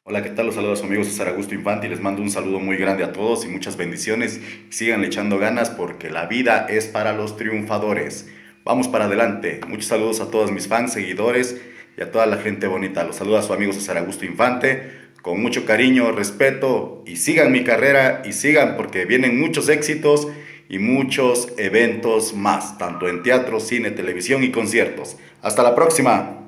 Hola, ¿qué tal? Los saludos a su amigo César Augusto Infante y les mando un saludo muy grande a todos y muchas bendiciones. Sigan echando ganas porque la vida es para los triunfadores. Vamos para adelante. Muchos saludos a todos mis fans, seguidores y a toda la gente bonita. Los saluda a su amigo César Augusto Infante con mucho cariño, respeto y sigan mi carrera y sigan porque vienen muchos éxitos y muchos eventos más, tanto en teatro, cine, televisión y conciertos. Hasta la próxima.